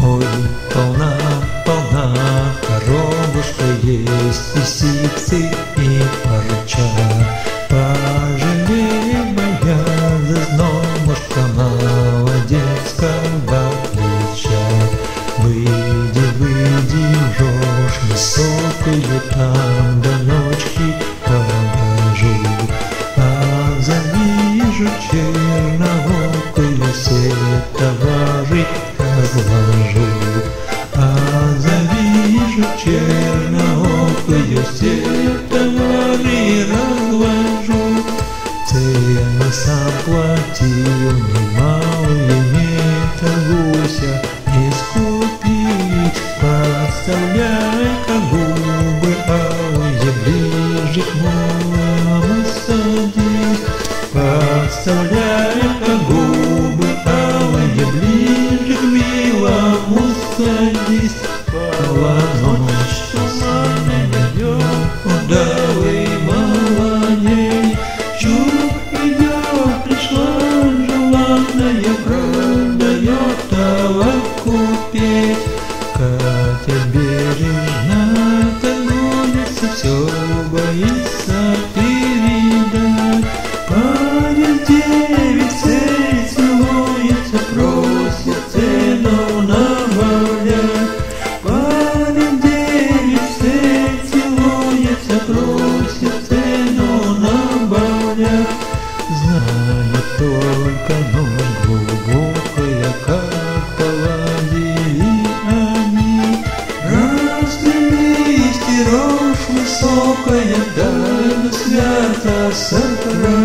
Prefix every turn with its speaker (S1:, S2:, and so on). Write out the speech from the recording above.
S1: Ой, полна, полна коровушка есть, и ситцы, и парча. Пожалей моя зазнобушка молодецкого плеча. Выйди, выйди, рожь высокую, там далечки покажу. А завижу черноокую, все товары разложу. А завижу черноокую, все товары разложу. Цены сам платил немалые, нет гуся не скупить. Подставляй-ка губы, алые, ближе к маму садись. Подставляй-ка губы, алые, ближе к милому садись. Полночь туманной идет, удалый молодей. Чур идет, пришла желанная, продает товарку петь. Катя бережно тонется, все боится передать. Парень девицы целуется, просит цену набавлять. Парень девицы целуется, просит цену набавлять. Знает только ночь глубокая, как поладили они. Распрямись, рожь высокая, дай свято сохранить.